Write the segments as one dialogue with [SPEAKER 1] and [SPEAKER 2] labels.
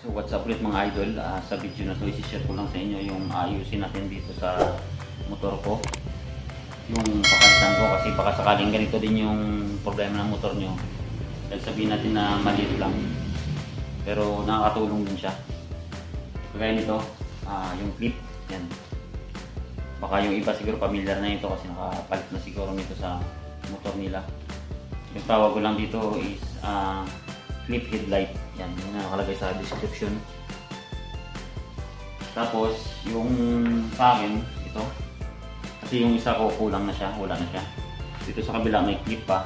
[SPEAKER 1] So what's up ulit mga idol, sa video na to isi-share ko lang sa inyo yung ayusin natin dito sa motor ko, yung pakalitan ko, kasi baka sakaling ganito din yung problema ng motor nyo, dahil sabihin natin na maliit lang pero nakakatulong din siya. Kagaya nito, yung clip yan, baka yung iba siguro familiar na ito kasi nakapalit na siguro nito sa motor nila. Yung tawag ko lang dito is clip headlight. Yan, yun na nakalagay sa description. Tapos, yung sa akin, ito. Kasi yung isa ko kulang na siya, wala na siya. Dito sa kabila may clip pa.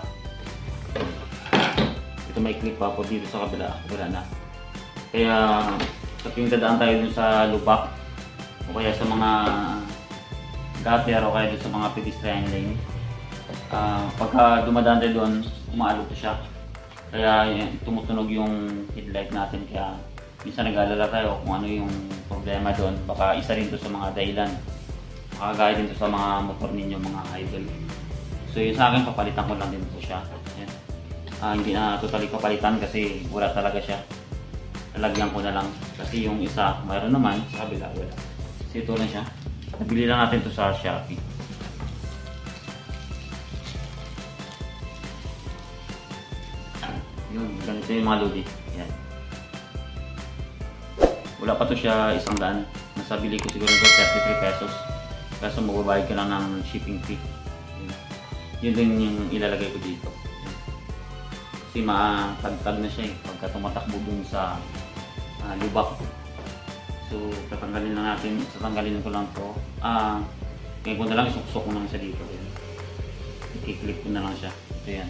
[SPEAKER 1] Ito may clip pa po, dito sa kabila, wala na. Kaya, sa tuwing dadaan tayo dun sa lubak, o kaya sa mga gutter, o kaya dun sa mga pedestrian lane, pagka dumadaan tayo doon, umaalog siya. Kaya tumutunog yung headlight natin, kaya minsan nag-aalala tayo kung ano yung problema doon. Baka isa rin to sa mga dahilan. Makagaya din to sa mga motor ninyo mga idol. So yun sa akin, papalitan ko lang din po siya. Yan. Hindi na totally papalitan kasi wala talaga siya. Lalagyan ko na lang. Kasi yung isa, mayroon naman sa kabila, wala. Kasi ito na siya. Nabili lang natin to sa Shopee. Yun, ganito yung mga lodi. Yan. Wala pa to siya 100. Nasabili ko siguro ito 33 pesos. Kaso magbabayad ka lang ng shipping fee. Yun din yung ilalagay ko dito. Kasi matagtag na siya eh. Pagka tumatakbo dun sa lubak. So tatanggalin na natin. Tatanggalin ko lang to. Kaya ko na lang isuksok ko na lang siya dito. I-clip ko na lang siya. Ito yan.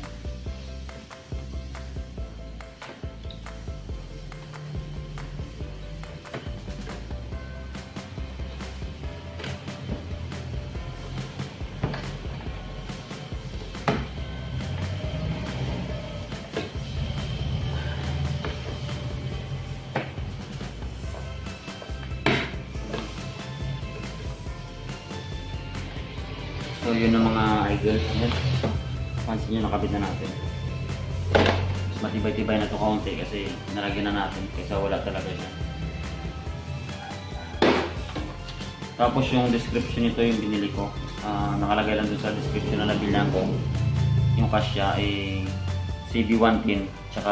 [SPEAKER 1] So yun ang mga idol. Yan. Pansin nyo, nakabit na natin. Mas matibay-tibay na ito kaunti kasi nalagyan na natin kaysa wala talaga siya. Tapos yung description nito yung binili ko. Nakalagay lang dun sa description na nabilang ko. Yung kasya ay CB110 tsaka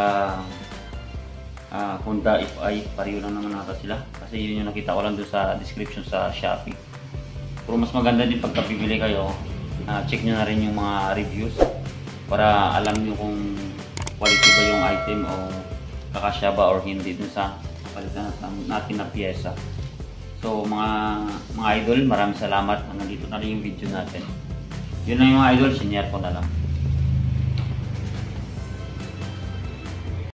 [SPEAKER 1] Honda FI. Pareho lang naman nata sila. Kasi yun yung nakita ko lang dun sa description sa Shopee. Pero mas maganda din pagka bibili kayo, check nyo na rin yung mga reviews para alam nyo kung quality ba yung item o kakasya ba or hindi dun sa palitan natin na pyesa. So mga idol, maraming salamat. Nandito na rin yung video natin. Yun lang yung mga idol, sinare ko na lang.